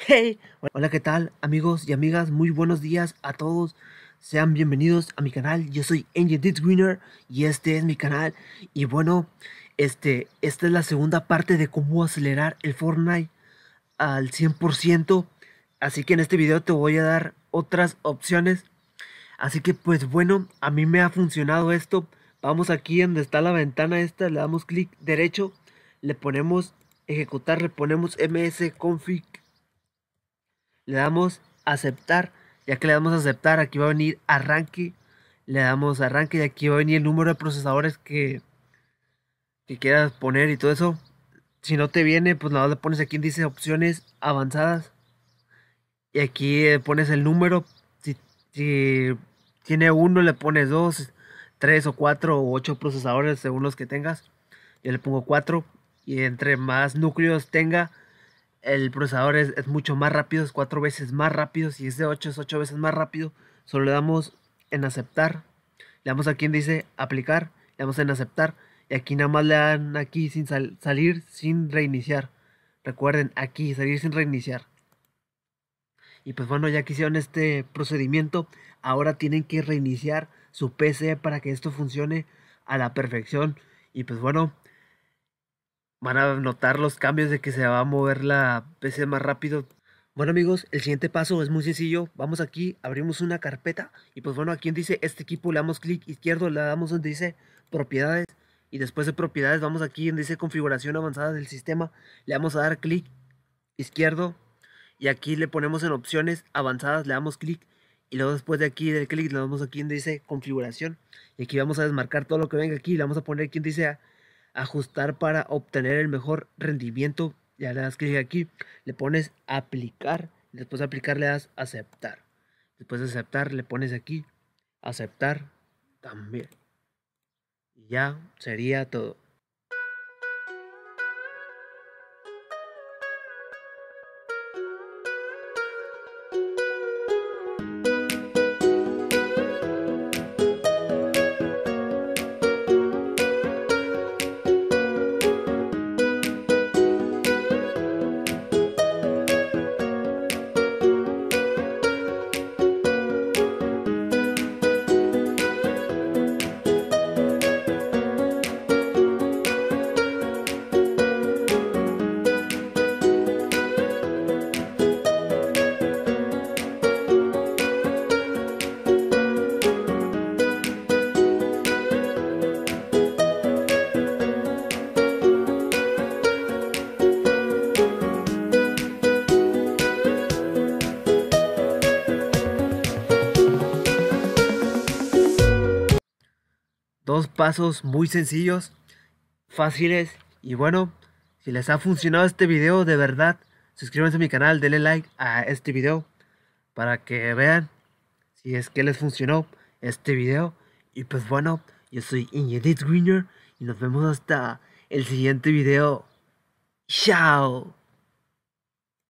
Hey, hola, ¿qué tal, amigos y amigas? Muy buenos días a todos. Sean bienvenidos a mi canal. Yo soy Angel Winner y este es mi canal. Y bueno, esta es la segunda parte de cómo acelerar el Fortnite al 100%. Así que en este video te voy a dar otras opciones. Así que pues bueno, a mí me ha funcionado esto. Vamos aquí donde está la ventana esta, le damos clic derecho, le ponemos ejecutar, le ponemos msconfig. Le damos aceptar. Ya que le damos a aceptar, aquí va a venir arranque. Le damos arranque y aquí va a venir el número de procesadores que quieras poner y todo eso. Si no te viene, pues nada, le pones aquí donde dice opciones avanzadas. Y aquí pones el número. Si tiene uno, le pones dos, tres o cuatro o ocho procesadores según los que tengas. Yo le pongo cuatro. Y entre más núcleos tenga, el procesador es mucho más rápido, es 4 veces más rápido. Si es de 8, es 8 veces más rápido. Solo le damos en aceptar. Le damos aquí en dice aplicar. Le damos en aceptar. Y aquí nada más le dan aquí sin salir sin reiniciar. Recuerden, aquí salir sin reiniciar. Y pues bueno, ya que hicieron este procedimiento, ahora tienen que reiniciar su PC para que esto funcione a la perfección. Y pues bueno, van a notar los cambios de que se va a mover la PC más rápido. Bueno amigos, el siguiente paso es muy sencillo. Vamos aquí, abrimos una carpeta y pues bueno, aquí dice este equipo, le damos clic izquierdo, le damos donde dice propiedades y después de propiedades vamos aquí donde dice configuración avanzada del sistema, le vamos a dar clic izquierdo y aquí le ponemos en opciones avanzadas, le damos clic y luego después de aquí del clic le damos aquí donde dice configuración y aquí vamos a desmarcar todo lo que venga aquí, le vamos a poner aquí donde dice ajustar para obtener el mejor rendimiento. Ya le das clic aquí, le pones aplicar, después de aplicar le das aceptar, después de aceptar le pones aquí aceptar también y ya sería todo. Dos pasos muy sencillos, fáciles y bueno, si les ha funcionado este video de verdad, suscríbanse a mi canal, denle like a este video para que vean si es que les funcionó este video. Y pues bueno, yo soy Inedit Greener y nos vemos hasta el siguiente video. Chao.